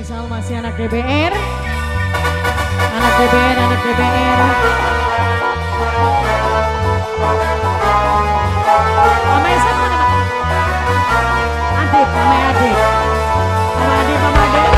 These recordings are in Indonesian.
Spesial masih anak DBR. Anak DBR, anak DBR. Mama Esa mana? Adik, Mama Adik. Mama Adik, Mama Adik.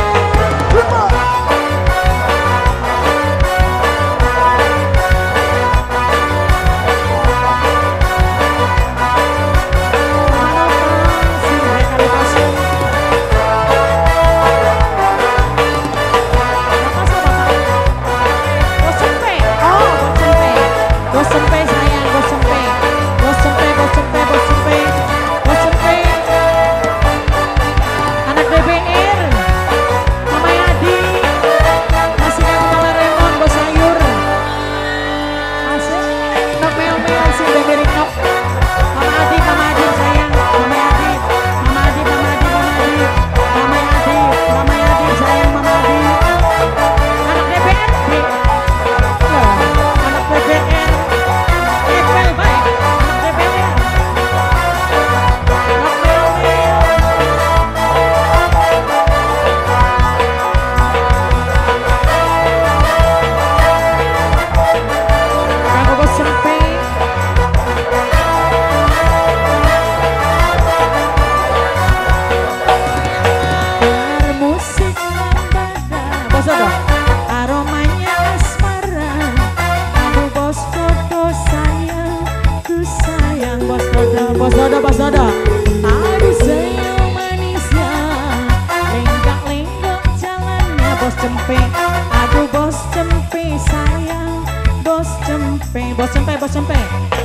Aromanya asmara, aduh bos dodo sayang, ku sayang bos dodo, bos dodo, bos dodo. Aduh sayang manisnya, lenggak-lenggok jalannya bos cempe, aduh bos cempe sayang, bos cempe, bos cempe, bos cempe.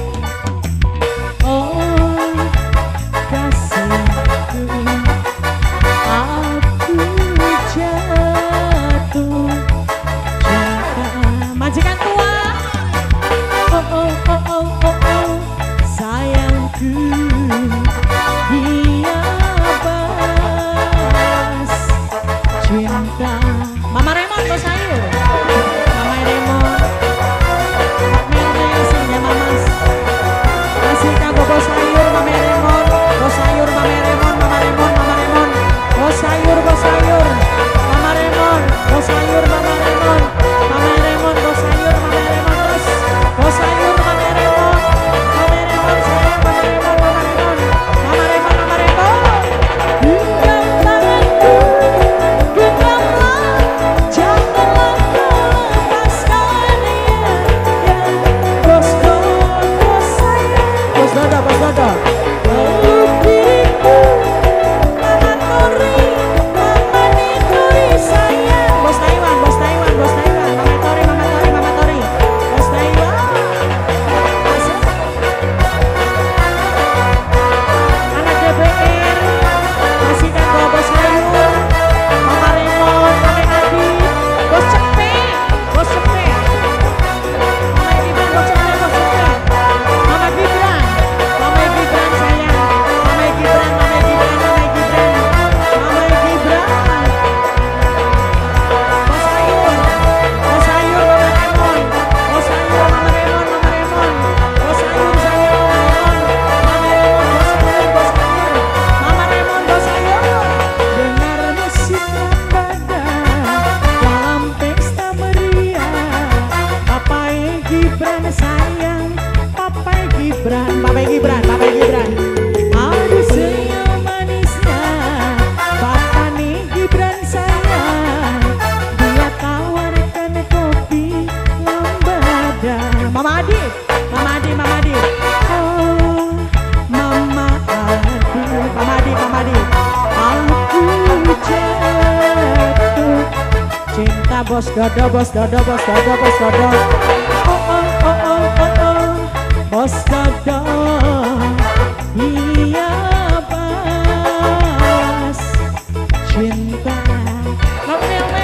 Oh kasihku, aku jatuh. Majikan tua, oh oh oh oh oh oh, sayangku, dia balas cinta. Mama Raymond bos sayur, Mama Raymond, Pak Mel singnya mamas, masih kamu bos sayur, Mama Raymond, bos sayur, Mama Raymond, Mama Raymond, Mama Raymond, bos sayur, Mama Raymond, bos sayur, Mama Raymond, Mama Raymond, bos sayur, Mama Raymond, terus bos sayur, Mama Raymond, Mama Raymond, sayang, Mama Raymond, Mama Raymond, Mama Raymond, Mama Raymond. Genggam tanganku, genggamlah, janganlah lepaskan dia, bos dodo sayang, bos dodo, bos dodo. Peluk diriku, Mama Tori, Mama Nitori sayang, bos Taiwan, bos Taiwan, bos Taiwan, Mama Tori, Mama Tori, Mama Tori, bos Taiwan. Asik. Anak DBR, masih kan bawa bos sayur, Mama Raymond, Mama Adi, bos cepe, bos cepe. Mama Gibran, bos cepe, bos cepe. Mama Gibran, Mama Gibran sayang, Mama Gibran, Mama Gibran, Mama Gibran, Mama Gibran. Bos sayur, bos sayur, Mama Raymond, bos sayur, Mama Raymond, Mama Raymond, bos sayur, sayur, Mama Raymond, bos sayur, bos sayur, Mama Raymond, bos sayur. Dengar musik lambada dalam pesta meriah, Papai Gibran sayang, Papai Gibran, Papai Gibran, Papai Gibran. Aduh senyum manisnya, Papa nih Gibran sayang, dia tawarkan kopi lambada. Mama Adi, Mama Adi, Mama Adi. Oh, Mama Adi, Mama Adi, Mama Adi. Aku jatuh cinta bos dodo, bos dodo, bos dodo, bos dodo. Oh oh oh oh oh oh, bos dodo, dia balas cinta. Mama